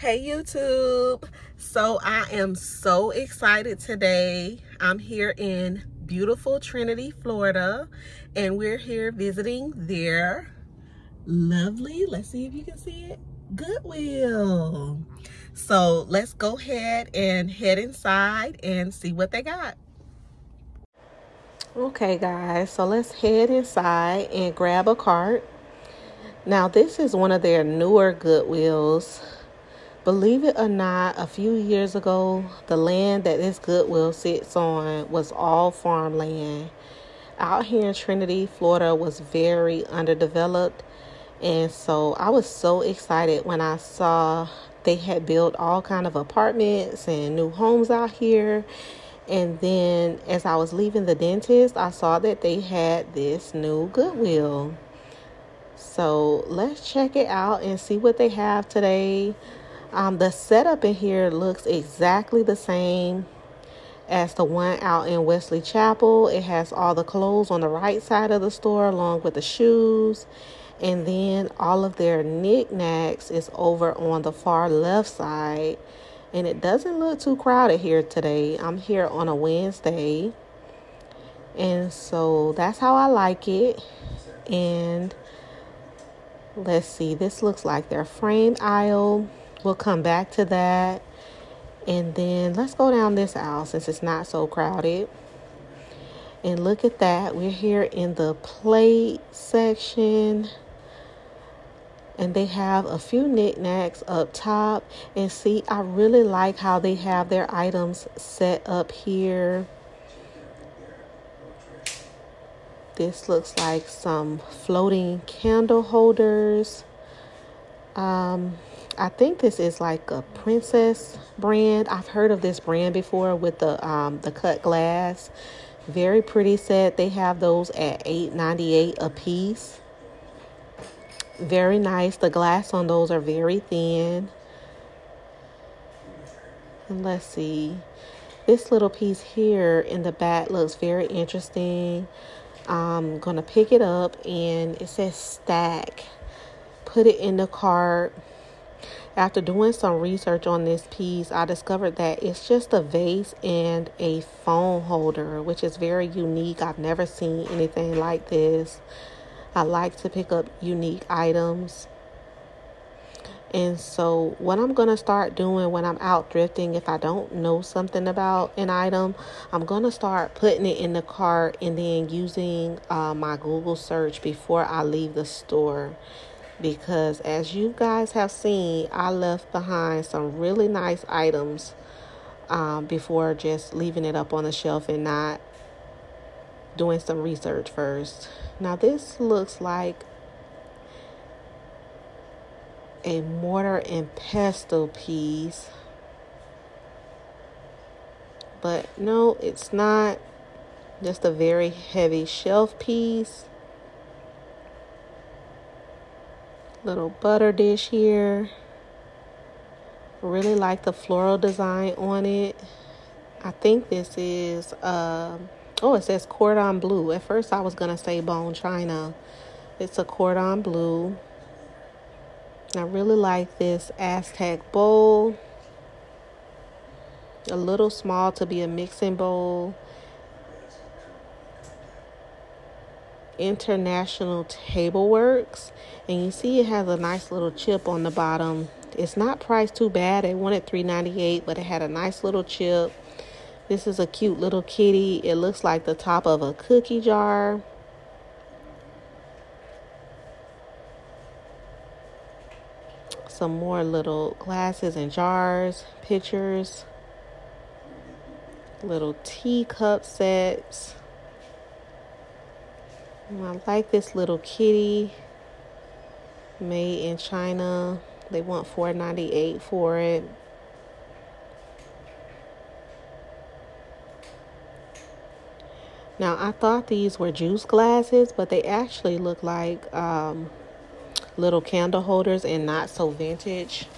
Hey YouTube. So I am so excited today. I'm here in beautiful Trinity, Florida, and we're here visiting their lovely, let's see if you can see it, Goodwill. So let's go ahead and head inside and see what they got. Okay guys, so let's head inside and grab a cart. Now this is one of their newer Goodwills. Believe it or not, a few years ago, the land that this Goodwill sits on was all farmland. Out here in Trinity, Florida was very underdeveloped. And so I was so excited when I saw they had built all kind of apartments and new homes out here. And then as I was leaving the dentist, I saw that they had this new Goodwill. So let's check it out and see what they have today. The setup in here looks exactly the same as the one out in Wesley Chapel. It has all the clothes on the right side of the store along with the shoes. And then all of their knickknacks is over on the far left side. And it doesn't look too crowded here today. I'm here on a Wednesday. And so that's how I like it. And let's see, this looks like their frame aisle. We'll come back to that. And then let's go down this aisle since it's not so crowded. And look at that. We're here in the plate section. And they have a few knickknacks up top. And see, I really like how they have their items set up here. This looks like some floating candle holders. I think this is like a Princess brand. I've heard of this brand before with the cut glass. Very pretty set. They have those at $8.98 a piece. Very nice. The glass on those are very thin. And let's see. This little piece here in the back looks very interesting. I'm going to pick it up and it says stack. Put it in the cart. After doing some research on this piece, I discovered that it's just a vase and a phone holder, which is very unique. I've never seen anything like this. I like to pick up unique items. And so what I'm going to start doing when I'm out thrifting, if I don't know something about an item, I'm going to start putting it in the cart and then using my Google search before I leave the store. Because as you guys have seen, I left behind some really nice items before just leaving it up on the shelf and not doing some research first. Now this looks like a mortar and pestle piece. But no, it's not. Just a very heavy shelf piece. Little butter dish here. Really like the floral design on it. I think this is it says cordon bleu. At first I was gonna say bone china. It's a cordon bleu. I really like this Aztec bowl. A little small to be a mixing bowl. International Table Works, and you see it has a nice little chip on the bottom. It's not priced too bad. They wanted $3.98, but it had a nice little chip. This is a cute little kitty. It looks like the top of a cookie jar. Some more little glasses and jars, pictures, little teacup sets. I like this little kitty, made in China. They want $4.98 for it. Now, I thought these were juice glasses, but they actually look like little candle holders and not so vintage.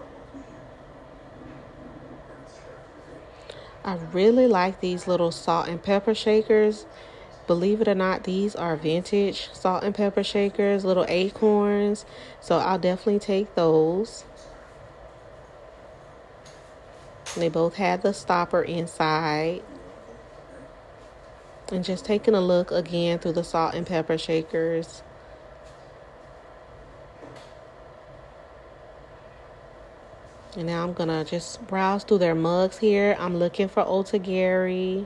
I really like these little salt and pepper shakers. Believe it or not, these are vintage salt and pepper shakers, little acorns. So I'll definitely take those. They both had the stopper inside. And just taking a look again through the salt and pepper shakers. And now I'm going to just browse through their mugs here. I'm looking for Otagiri.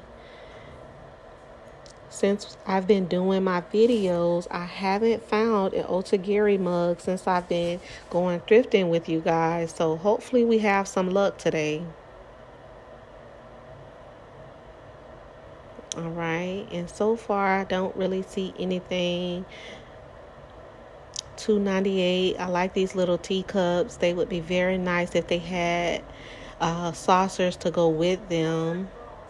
Since I've been doing my videos, I haven't found an Otagiri mug since I've been going thrifting with you guys. So hopefully we have some luck today. All right. And so far, I don't really see anything. $2.98. I like these little teacups. They would be very nice if they had saucers to go with them.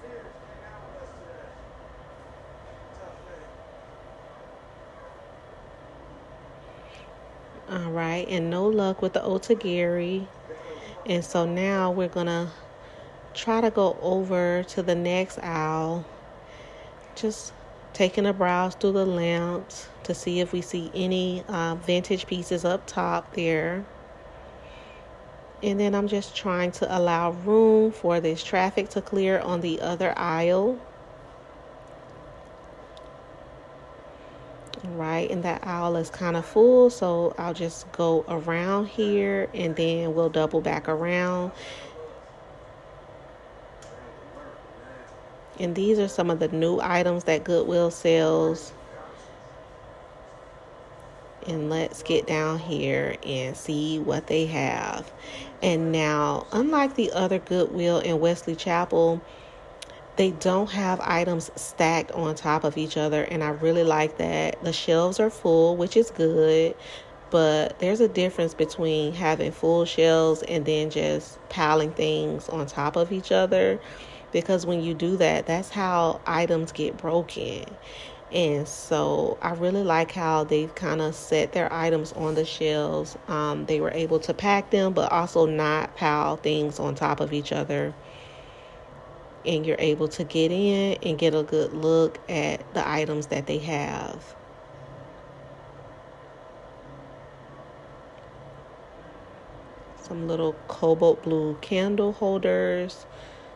All right, and no luck with the Otagiri. And so now we're going to try to go over to the next aisle. Just taking a browse through the lamps to see if we see any vintage pieces up top there. And then I'm just trying to allow room for this traffic to clear on the other aisle. Right, and that aisle is kind of full, so I'll just go around here and then we'll double back around. And these are some of the new items that Goodwill sells. And let's get down here and see what they have. And now, unlike the other Goodwill in Wesley Chapel, they don't have items stacked on top of each other, and I really like that. The shelves are full, which is good, but there's a difference between having full shelves and then just piling things on top of each other, because when you do that, that's how items get broken. And so I really like how they've kind of set their items on the shelves. They were able to pack them, but also not pile things on top of each other. And you're able to get in and get a good look at the items that they have. Some little cobalt blue candle holders.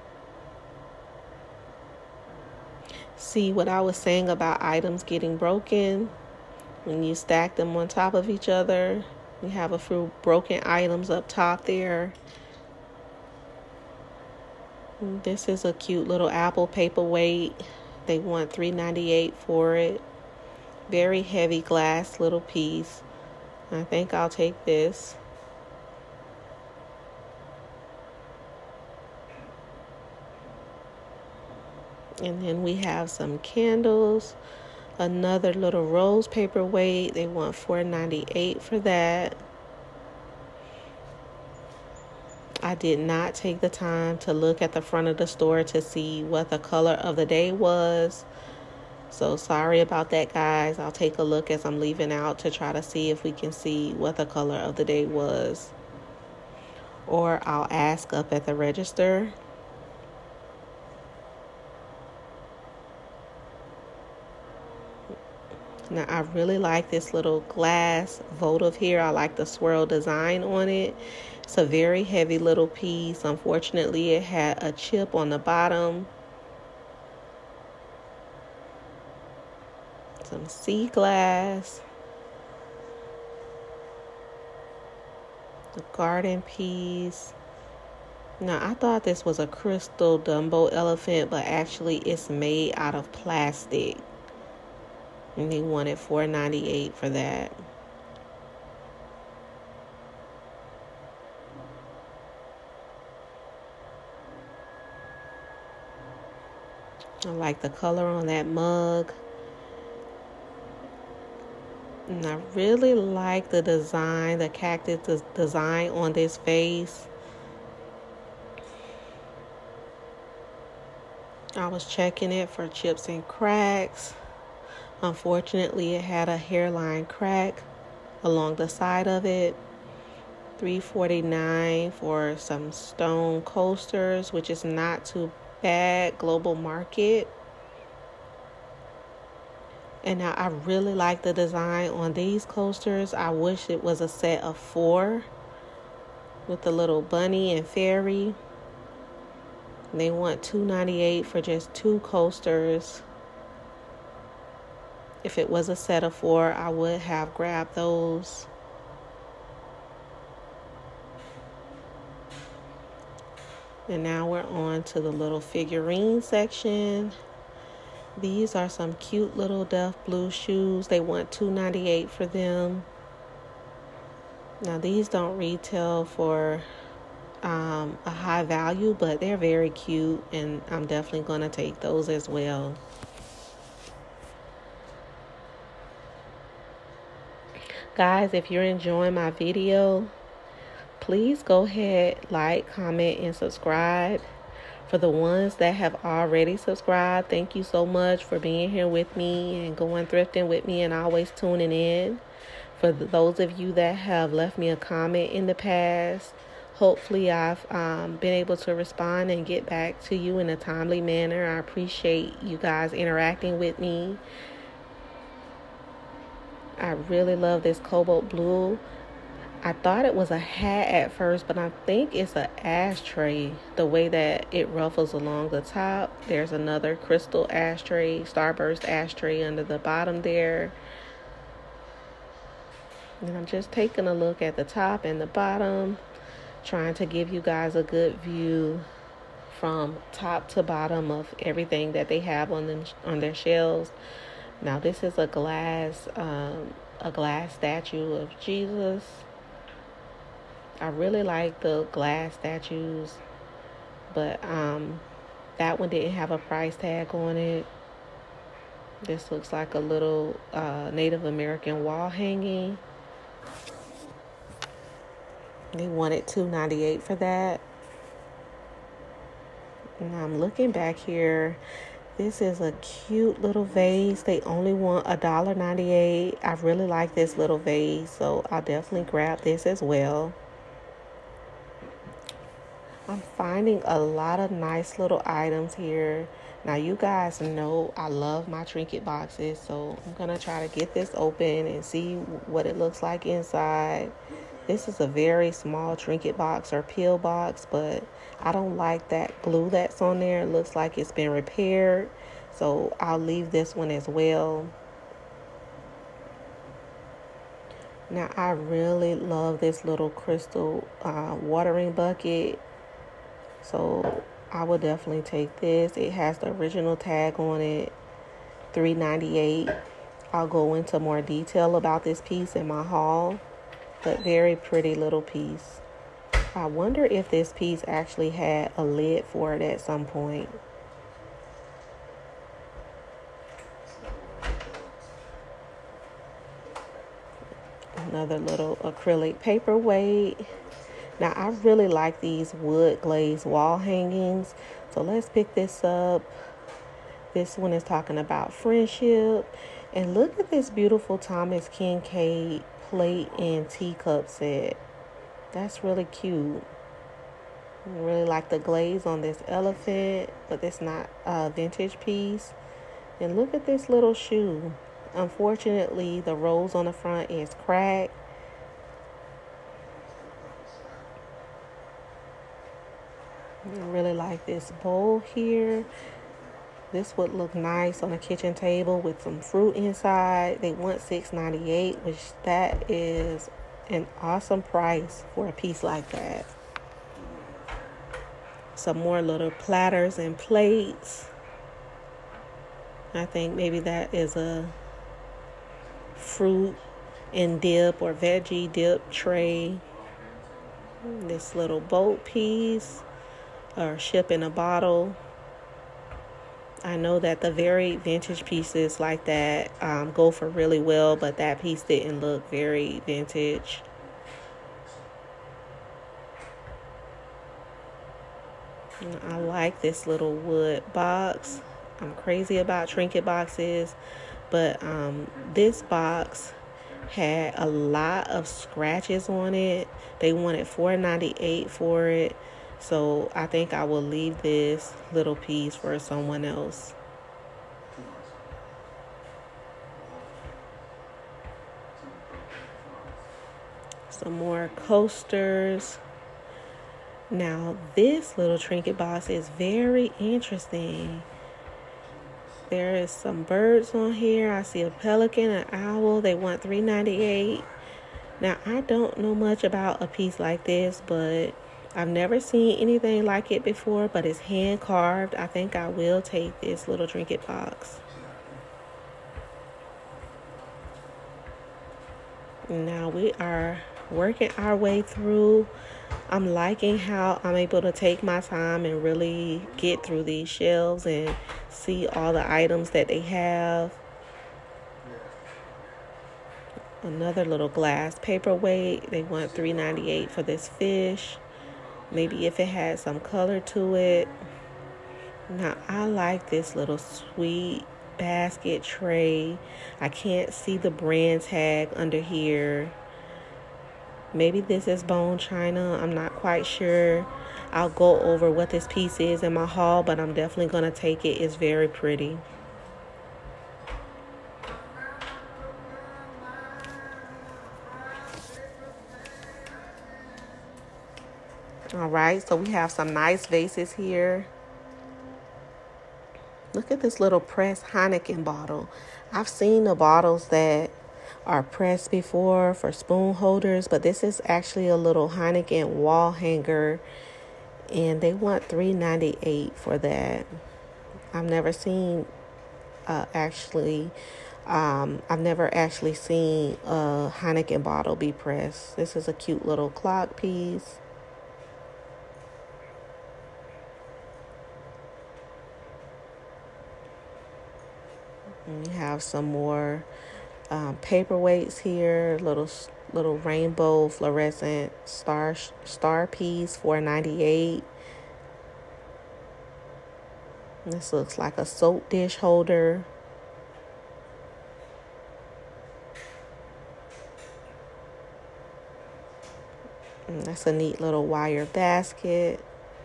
See what I was saying about items getting broken? When you stack them on top of each other, you have a few broken items up top there. This is a cute little apple paperweight. They want $3.98 for it. Very heavy glass little piece. I think I'll take this. And then we have some candles. Another little rose paperweight. They want $4.98 for that. I did not take the time to look at the front of the store to see what the color of the day was. So sorry about that, guys. I'll take a look as I'm leaving out to try to see if we can see what the color of the day was. Or I'll ask up at the register. Now, I really like this little glass votive here. I like the swirl design on it. It's a very heavy little piece. Unfortunately, it had a chip on the bottom. Some sea glass. The garden piece. Now, I thought this was a crystal Dumbo elephant, but actually it's made out of plastic. And they wanted $4.98 for that. I like the color on that mug. And I really like the design, the cactus design on this vase. I was checking it for chips and cracks. Unfortunately, it had a hairline crack along the side of it. $3.49 for some stone coasters, which is not too bad. Global Market. And now I really like the design on these coasters. I wish it was a set of 4 with the little bunny and fairy. They want $2.98 for just 2 coasters. If it was a set of 4, I would have grabbed those. And now we're on to the little figurine section. These are some cute little Duff Blue shoes. They want $2.98 for them. Now these don't retail for a high value, but they're very cute, and I'm definitely going to take those as well. Guys, if you're enjoying my video, please go ahead, like, comment, and subscribe. For the ones that have already subscribed, thank you so much for being here with me and going thrifting with me and always tuning in. For those of you that have left me a comment in the past, hopefully I've been able to respond and get back to you in a timely manner. I appreciate you guys interacting with me. I really love this cobalt blue. I thought it was a hat at first, but I think it's an ashtray. The way that it ruffles along the top. There's another crystal ashtray, starburst ashtray under the bottom there. And I'm just taking a look at the top and the bottom, trying to give you guys a good view from top to bottom of everything that they have on them, on their shelves. Now this is a glass statue of Jesus. I really like the glass statues, but that one didn't have a price tag on it. This looks like a little Native American wall hanging. They wanted $2.98 for that. And I'm looking back here. This is a cute little vase. They only want $1.98. I really like this little vase, so I'll definitely grab this as well. I'm finding a lot of nice little items here. Now, you guys know I love my trinket boxes, so I'm going to try to get this open and see what it looks like inside. This is a very small trinket box or pill box, but I don't like that glue that's on there. It looks like it's been repaired, so I'll leave this one as well. Now, I really love this little crystal watering bucket, so I will definitely take this. It has the original tag on it, $3.98. I'll go into more detail about this piece in my haul, but very pretty little piece. I wonder if this piece actually had a lid for it at some point. Another little acrylic paperweight. Now, I really like these wood glazed wall hangings, so let's pick this up. This one is talking about friendship. And look at this beautiful Thomas Kinkade plate and teacup set. That's really cute. I really like the glaze on this elephant, but it's not a vintage piece. And look at this little shoe. Unfortunately, the rose on the front is cracked. I really like this bowl here. This would look nice on a kitchen table with some fruit inside. They want $6.98, which that is an awesome price for a piece like that. Some more little platters and plates. I think maybe that is a fruit and dip or veggie dip tray. This little boat piece or ship in a bottle. I know that the very vintage pieces like that go for really well, but that piece didn't look very vintage. I like this little wood box. I'm crazy about trinket boxes, but this box had a lot of scratches on it. They wanted $4.98 for it. So I think I will leave this little piece for someone else. Some more coasters. Now, this little trinket box is very interesting. There is some birds on here. I see a pelican, an owl. They want $3.98. Now, I don't know much about a piece like this, but I've never seen anything like it before, but it's hand carved. I think I will take this little trinket box. Now we are working our way through. I'm liking how I'm able to take my time and really get through these shelves and see all the items that they have. Another little glass paperweight. They want $3.98 for this fish. Maybe if it had some color to it. Now, I like this little sweet basket tray. I can't see the brand tag under here. Maybe this is bone china. I'm not quite sure. I'll go over what this piece is in my haul, but I'm definitely going to take it. It's very pretty. All right, so we have some nice vases here. Look at this little pressed Heineken bottle. I've seen the bottles that are pressed before for spoon holders, but this is actually a little Heineken wall hanger, and they want $3.98 for that. I've never seen I've never actually seen a Heineken bottle be pressed. This is a cute little clock piece. And we have some more paperweights here. Little rainbow fluorescent star piece, $4.98. This looks like a soap dish holder. And that's a neat little wire basket.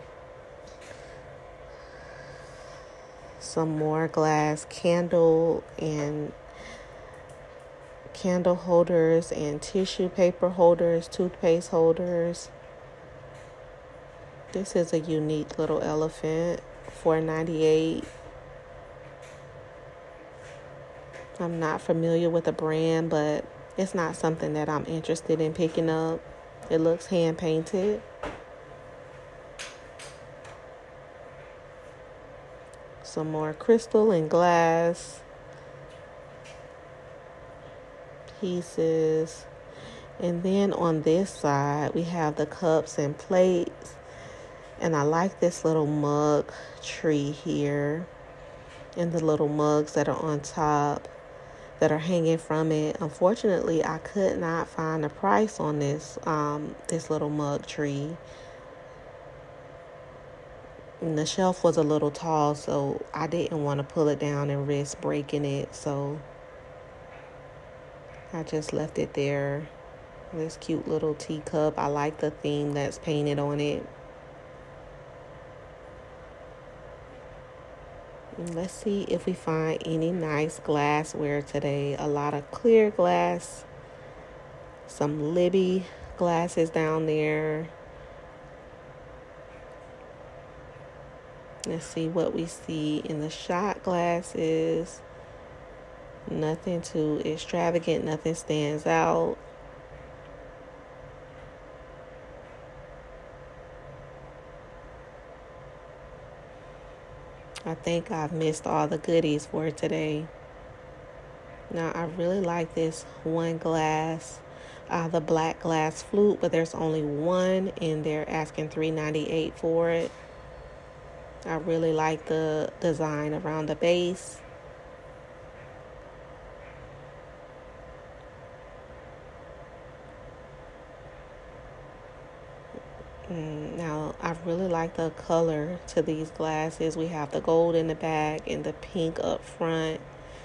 Some more glass candle holders and tissue paper holders, toothpaste holders. This is a unique little elephant, $4.98. I'm not familiar with the brand, but it's not something that I'm interested in picking up. It looks hand painted. Some more crystal and glass pieces. And then on this side, we have the cups and plates. And I like this little mug tree here. And the little mugs that are on top that are hanging from it. Unfortunately, I could not find a price on this little mug tree. And the shelf was a little tall, so I didn't want to pull it down and risk breaking it. So I just left it there. This cute little teacup. I like the theme that's painted on it. And let's see if we find any nice glassware today. A lot of clear glass. Some Libby glasses down there. Let's see what we see in the shot glasses. Nothing too extravagant. Nothing stands out. I think I've missed all the goodies for today. Now, I really like this one glass, the black glass flute, but there's only one, and they're asking $3.98 for it. I really like the design around the base. Now, I really like the color to these glasses. We have the gold in the back and the pink up front.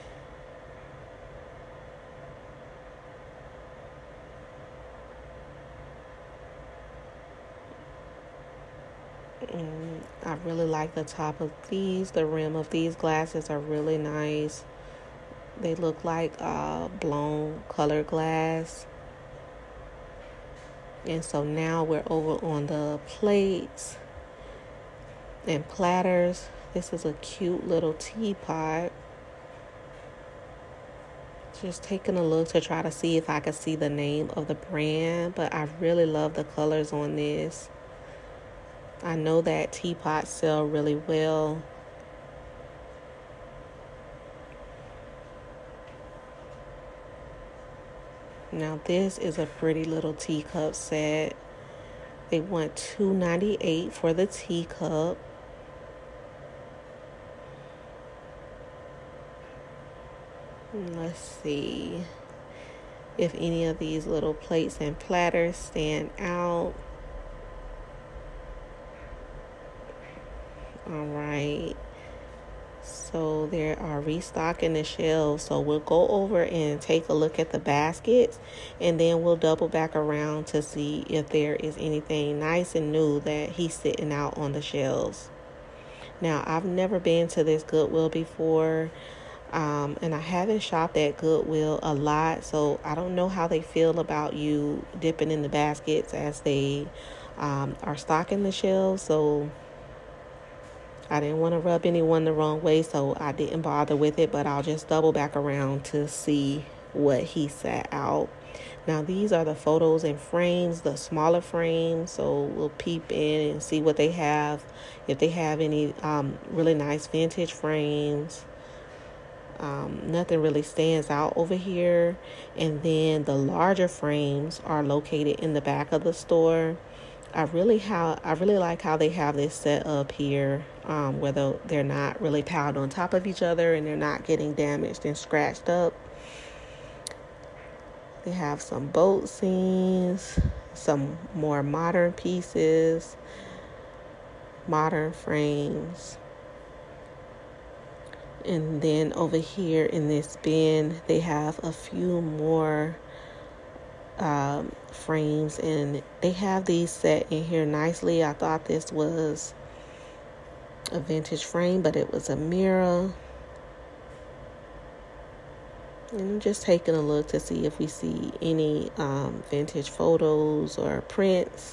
I really like the top of these. The rim of these glasses are really nice. They look like blown color glass. And so now we're over on the plates and platters. This is a cute little teapot. Just taking a look to try to see if I could see the name of the brand, but I really love the colors on this. I know that teapots sell really well. Now this is a pretty little teacup set. They want $2.98 for the teacup. Let's see if any of these little plates and platters stand out. All right. So they are restocking the shelves. So we'll go over and take a look at the baskets, and then we'll double back around to see if there is anything nice and new that he's sitting out on the shelves. Now, I've never been to this Goodwill before. And I haven't shopped at Goodwill a lot, so I don't know how they feel about you dipping in the baskets as they are stocking the shelves. So I didn't want to rub anyone the wrong way, so I didn't bother with it, but I'll just double back around to see what he set out. Now, these are the photos and frames, the smaller frames, so we'll peep in and see what they have, if they have any really nice vintage frames. Nothing really stands out over here. And then the larger frames are located in the back of the store. I really like how they have this set up here, where they're not really piled on top of each other and they're not getting damaged and scratched up. They have some boat scenes, some more modern pieces, modern frames. And then over here in this bin, they have a few more frames, and they have these set in here nicely. I thought this was a vintage frame, but it was a mirror. And I'm just taking a look to see if we see any vintage photos or prints.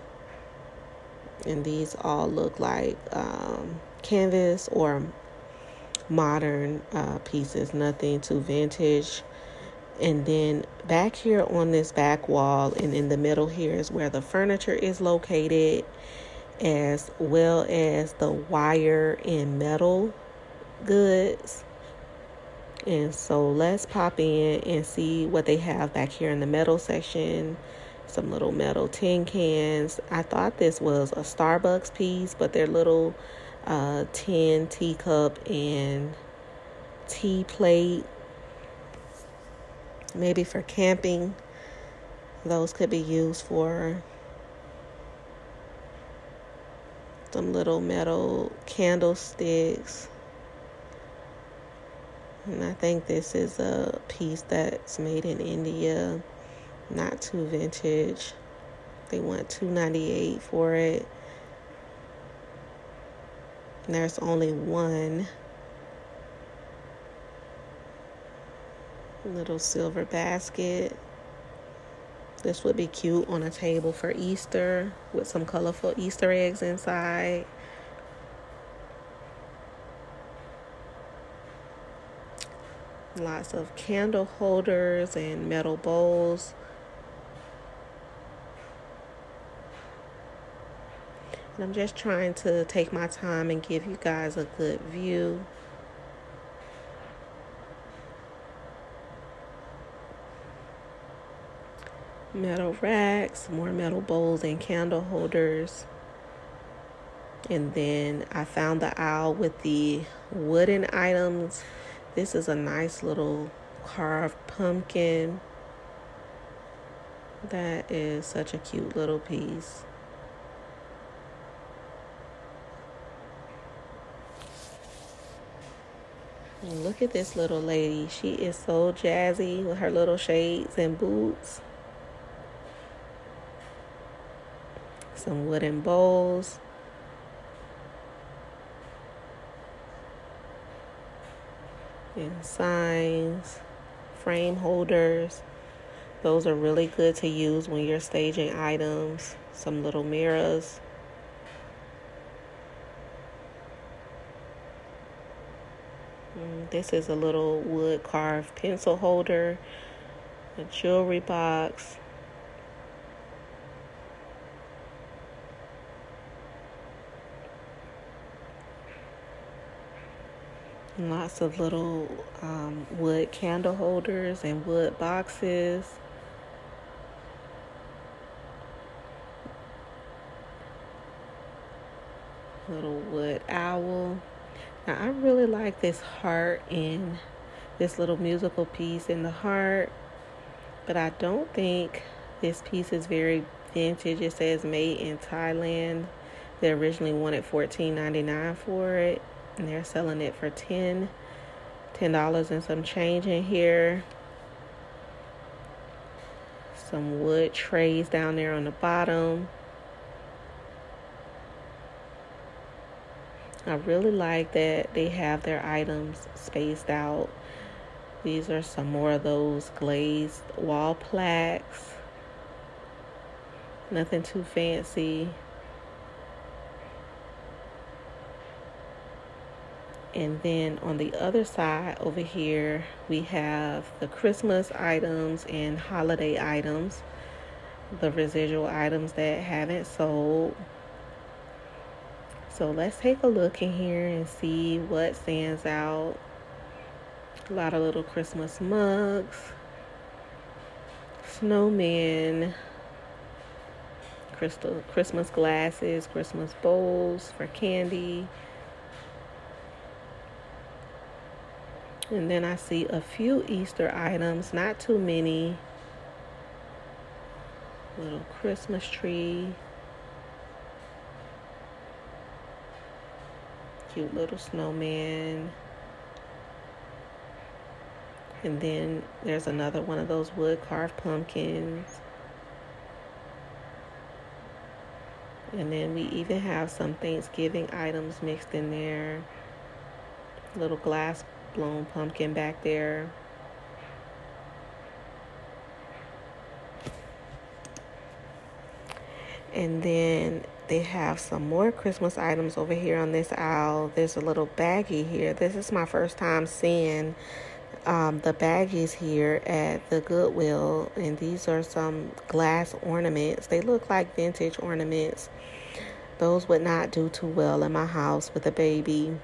And these all look like canvas or modern pieces, nothing too vintage. And then back here on this back wall and in the middle here is where the furniture is located, as well as the wire and metal goods. And so let's pop in and see what they have back here in the metal section. Some little metal tin cans. I thought this was a Starbucks piece, but they're little tin teacup and tea plate, maybe for camping. Those could be used for some little metal candlesticks. And I think this is a piece that's made in India, not too vintage. They want $2.98 for it. And there's only one little silver basket. This would be cute on a table for Easter with some colorful Easter eggs inside. Lots of candle holders and metal bowls. And I'm just trying to take my time and give you guys a good view. Metal racks, more metal bowls and candle holders. And then I found the aisle with the wooden items. This is a nice little carved pumpkin. That is such a cute little piece. And look at this little lady. She is so jazzy with her little shades and boots. Some wooden bowls. And signs, frame holders. Those are really good to use when you're staging items. Some little mirrors. This is a little wood carved pencil holder, a jewelry box. And lots of little wood candle holders and wood boxes. Little wood owl. Now I really like this heart in this little musical piece in the heart, but I don't think this piece is very vintage. It says made in Thailand. They originally wanted $14.99 for it, and they're selling it for $10 and some change in here. Some wood trays down there on the bottom. I really like that they have their items spaced out. These are some more of those glazed wall plaques. Nothing too fancy. And then on the other side over here, we have the Christmas items and holiday items. The residual items that haven't sold. So let's take a look in here and see what stands out. A lot of little Christmas mugs, snowmen, Christmas glasses, Christmas bowls for candy. And then I see a few Easter items, not too many. Little Christmas tree. Cute little snowman. And then there's another one of those wood carved pumpkins. And then we even have some Thanksgiving items mixed in there. Little glass blown pumpkin back there. And then they have some more Christmas items over here on this aisle. There's a little baggie here. This is my first time seeing the baggies here at the Goodwill. And these are some glass ornaments. They look like vintage ornaments. Those would not do too well in my house with a baby.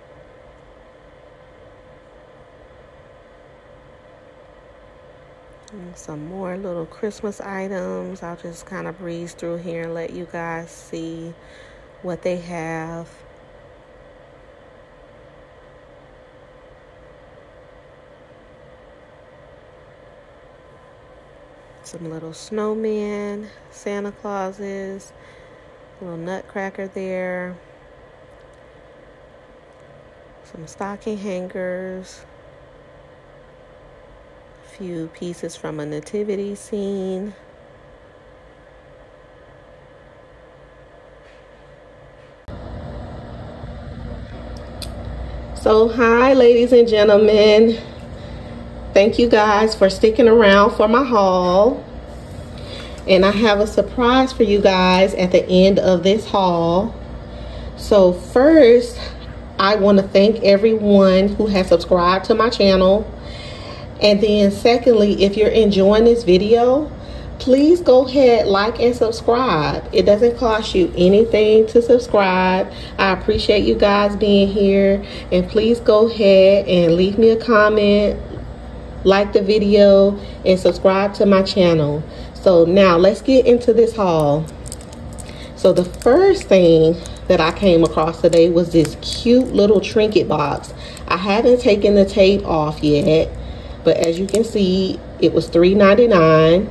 And some more little Christmas items. I'll just kind of breeze through here and let you guys see what they have. Some little snowmen, Santa Clauses, a little nutcracker there. Some stocking hangers. Few pieces from a nativity scene. So hi ladies and gentlemen, thank you guys for sticking around for my haul, and I have a surprise for you guys at the end of this haul. So first, I want to thank everyone who has subscribed to my channel. And then secondly, if you're enjoying this video, please go ahead, like and subscribe. It doesn't cost you anything to subscribe. I appreciate you guys being here. And please go ahead and leave me a comment, like the video, and subscribe to my channel. So now let's get into this haul. So the first thing that I came across today was this cute little trinket box. I haven't taken the tape off yet, but as you can see, it was $3.99.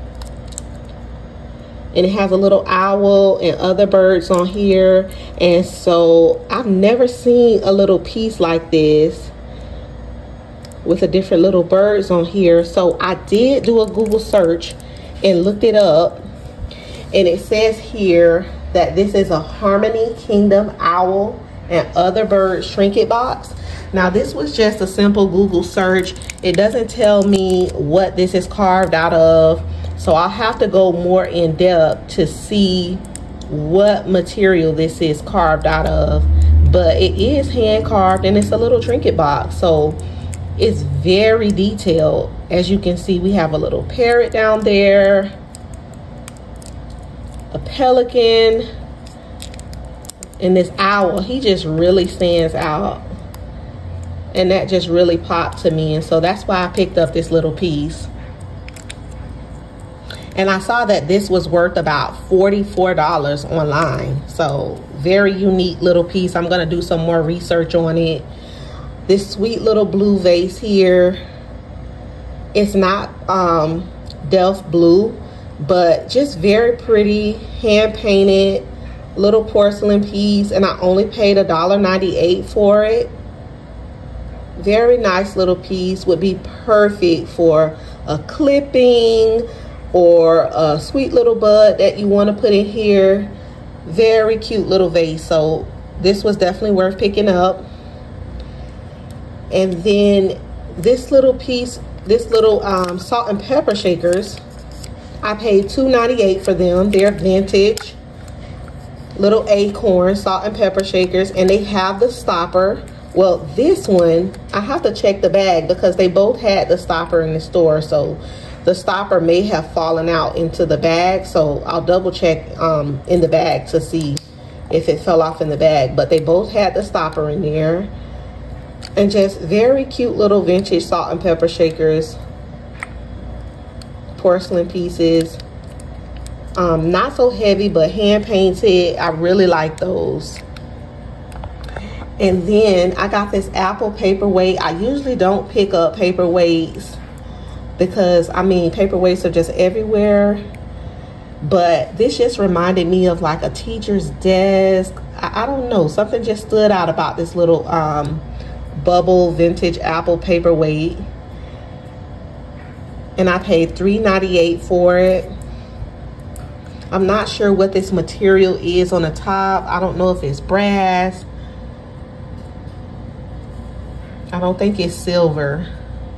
And it has a little owl and other birds on here. And so I've never seen a little piece like this with the different little birds on here. So I did do a Google search and looked it up. And it says here that this is a Harmony Kingdom owl and other birds trinket box. Now this was just a simple Google search. It doesn't tell me what this is carved out of, so I'll have to go more in depth to see what material this is carved out of. But it is hand carved, and it's a little trinket box, so it's very detailed. As you can see, we have a little parrot down there, a pelican, and this owl. He just really stands out, and that just really popped to me, and so that's why I picked up this little piece. And I saw that this was worth about $44 online. So very unique little piece. I'm gonna do some more research on it. This sweet little blue vase here. It's not Delft blue, but just very pretty, hand painted little porcelain piece. And I only paid $1.98 for it. Very nice little piece. Would be perfect for a clipping or a sweet little bud that you want to put in here. Very cute little vase. So this was definitely worth picking up. And then this little piece, this little salt and pepper shakers, I paid $2.98 for them. They're vintage little acorn salt and pepper shakers, and they have the stopper. Well, this one I have to check the bag because they both had the stopper in the store, so the stopper may have fallen out into the bag, so I'll double check in the bag to see if it fell off in the bag. But they both had the stopper in there. And just very cute little vintage salt and pepper shakers, porcelain pieces. Not so heavy, but hand painted. I really like those. And then I got this apple paperweight. I usually don't pick up paperweights because, I mean, paperweights are just everywhere. But this just reminded me of like a teacher's desk. I don't know, something just stood out about this little bubble vintage apple paperweight. And I paid $3.98 for it. I'm not sure what this material is on the top. I don't know if it's brass. I don't think it's silver.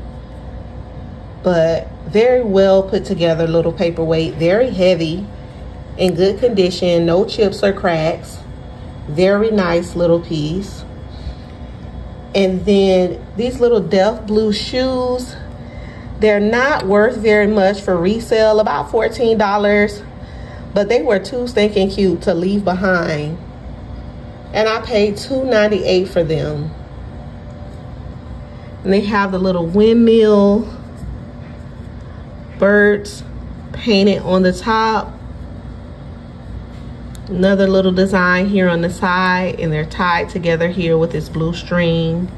But very well put together little paperweight. Very heavy, in good condition, no chips or cracks. Very nice little piece. And then these little Delft blue shoes, they're not worth very much for resale, about $14, but they were too stinking cute to leave behind. And I paid $2.98 for them. And they have the little windmill birds painted on the top. Another little design here on the side, and they're tied together here with this blue string.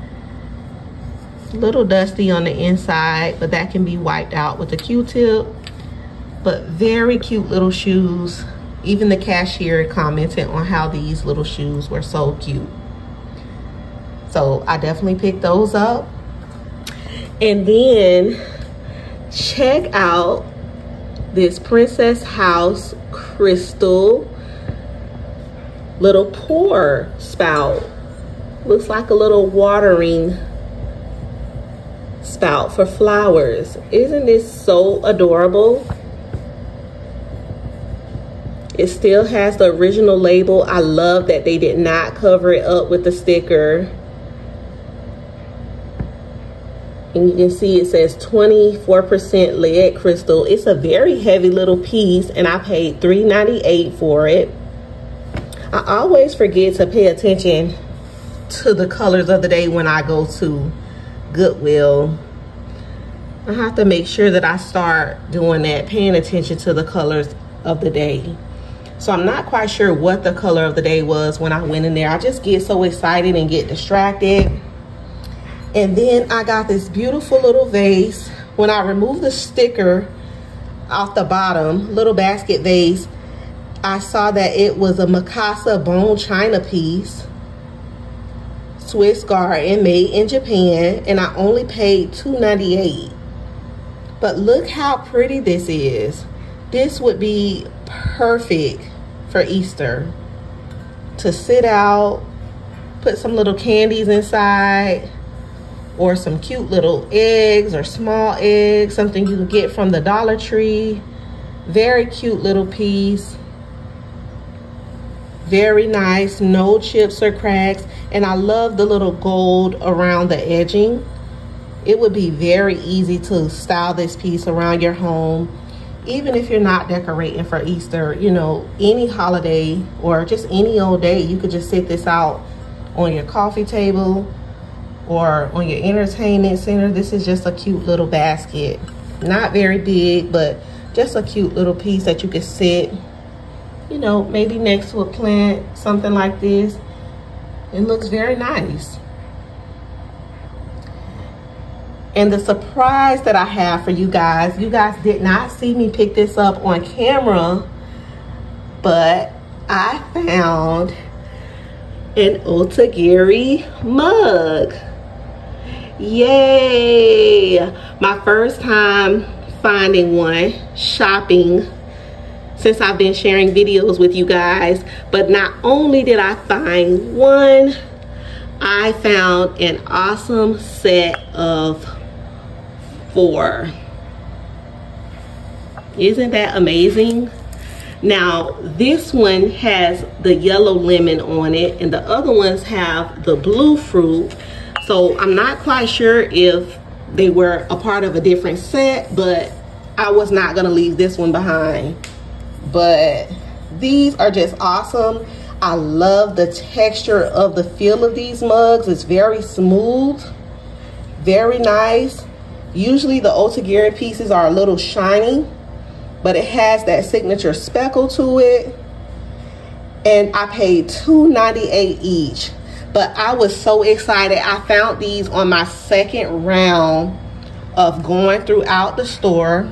A little dusty on the inside, but that can be wiped out with a Q-tip. But very cute little shoes. Even the cashier commented on how these little shoes were so cute. So I definitely picked those up. And then check out this Princess House crystal little pour spout. Looks like a little watering spout for flowers. Isn't this so adorable? It still has the original label. I love that they did not cover it up with the sticker. And you can see it says 24% lead crystal. It's a very heavy little piece, and I paid $3.98 for it. I always forget to pay attention to the colors of the day when I go to Goodwill. I have to make sure that I start doing that, paying attention to the colors of the day. So I'm not quite sure what the color of the day was when I went in there. I just get so excited and get distracted. And then I got this beautiful little vase. When I removed the sticker off the bottom, little basket vase, I saw that it was a Mikasa bone china piece, Swiss garden, made in Japan, and I only paid $2.98. But look how pretty this is. This would be perfect for Easter, to sit out put some little candies inside, or some cute little eggs or small eggs, something you can get from the Dollar Tree. Very cute little piece. Very nice, no chips or cracks. And I love the little gold around the edging. It would be very easy to style this piece around your home. Even if you're not decorating for Easter, you know, any holiday or just any old day, you could just sit this out on your coffee table or on your entertainment center. This is just a cute little basket. Not very big, but just a cute little piece that you could sit, you know, maybe next to a plant, something like this. It looks very nice. And the surprise that I have for you guys did not see me pick this up on camera, but I found an Otagiri mug. Yay! My first time finding one, shopping, since I've been sharing videos with you guys. But not only did I find one, I found an awesome set of 4. Isn't that amazing? Now this one has the yellow lemon on it and the other ones have the blue fruit. So I'm not quite sure if they were a part of a different set, but I was not gonna leave this one behind. But these are just awesome. I love the texture of the feel of these mugs. It's very smooth, very nice. Usually the Otagiri pieces are a little shiny, but it has that signature speckle to it. And I paid $2.98 each. But I was so excited. I found these on my second round of going throughout the store.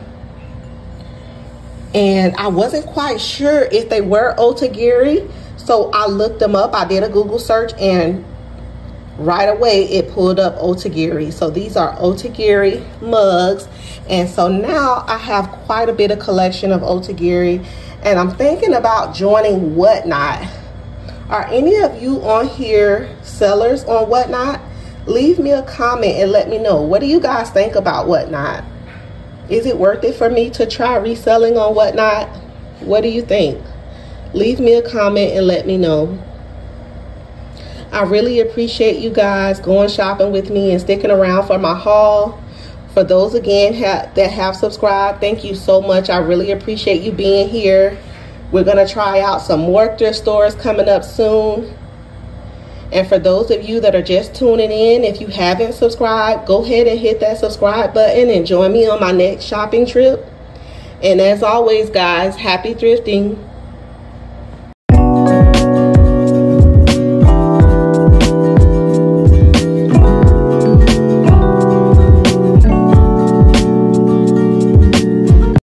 And I wasn't quite sure if they were Otagiri. So I looked them up. I did a Google search and right away it pulled up Otagiri. So these are Otagiri mugs. And so now I have quite a bit of collection of Otagiri. And I'm thinking about joining Whatnot. Are any of you on here sellers on Whatnot? Leave me a comment and let me know. What do you guys think about Whatnot? Is it worth it for me to try reselling on Whatnot? What do you think? Leave me a comment and let me know. I really appreciate you guys going shopping with me and sticking around for my haul. For those again that have subscribed, thank you so much. I really appreciate you being here. We're gonna try out some more thrift stores coming up soon. And for those of you that are just tuning in, if you haven't subscribed, go ahead and hit that subscribe button and join me on my next shopping trip. And as always, guys, happy thrifting.